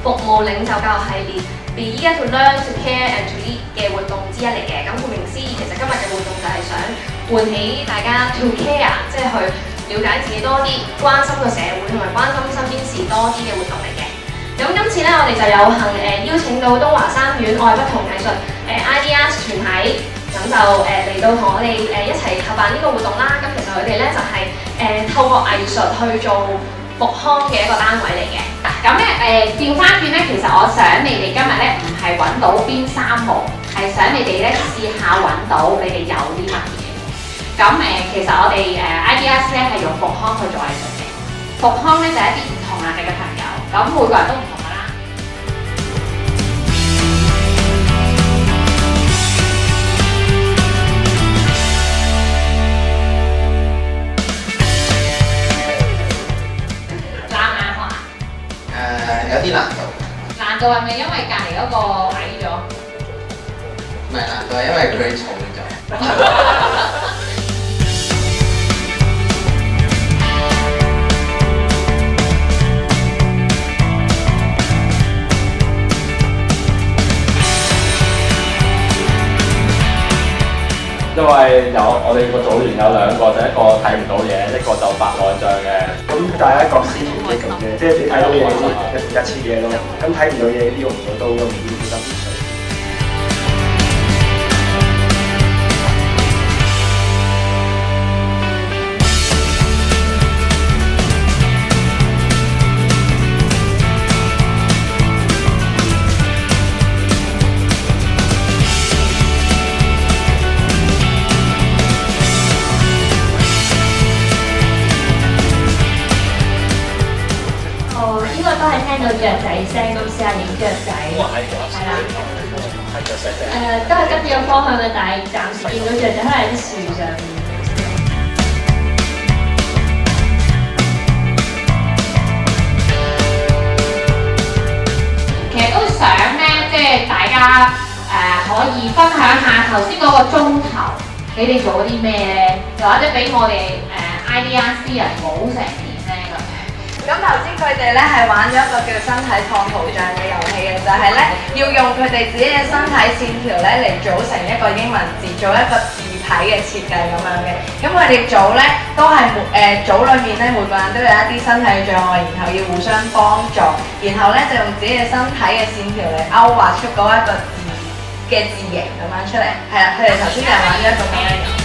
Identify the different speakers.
Speaker 1: 服務領袖教育系列 Be Eager to Learn, to Care and to Lead 嘅活動之一嚟嘅。咁顧名思義，其實今日嘅活動就係想喚起大家 to care， 即係去了解自己多啲，關心個社會同埋關心身邊事多啲嘅活動嚟嘅。咁今次咧，我哋就有幸邀請到東華三院愛不同藝術IDS 團體，咁就嚟到同我哋一齊合辦呢個活動啦。咁其實佢哋咧就係透過藝術去做復康嘅一個單位嚟嘅。
Speaker 2: 咁咧調翻轉咧，其實我想你哋今日咧唔係揾到邊3號，係想你哋咧試下揾到你哋有啲乜嘢。咁其實我哋IDS 咧係用復康去做藝術嘅。復康咧就係一啲唔同能力嘅朋友，咁每個人都唔同㗎啦。
Speaker 3: 有啲難度。
Speaker 2: 難度係咪因為隔離嗰個矮咗？
Speaker 3: 唔係難度係因為佢重咗。
Speaker 4: 因為我哋個組員有2個，就一個睇唔到嘢，一個就白內障嘅。
Speaker 5: 咁大家各司其職咁啫，即係你睇到嘢一次嘢咯，咁睇唔到嘢呢個唔到都唔會負擔啲水。
Speaker 6: 都係聽到雀仔聲，咁試下影雀仔。係啦。都係跟住個方向嘅，但係暫時見到雀仔可能喺啲樹上面。
Speaker 2: 其實都想咧，即係大家可以分享下頭先嗰個鐘頭，你哋做咗啲咩咧？又或者俾我哋IDS 人冇成年咧咁。
Speaker 7: 咁頭先佢哋咧係玩咗一個叫身體創圖像嘅遊戲嘅，就係咧要用佢哋自己嘅身體線條咧嚟組成一個英文字，做一個字體嘅設計咁樣嘅。咁佢哋組咧都係組裏面咧每個人都有一啲身體嘅障礙，然後要互相幫助，然後咧就用自己嘅身體嘅線條嚟勾畫出嗰一個字嘅字形咁樣出嚟。係啦，佢哋頭先就玩咗一個咁樣嘅遊戲。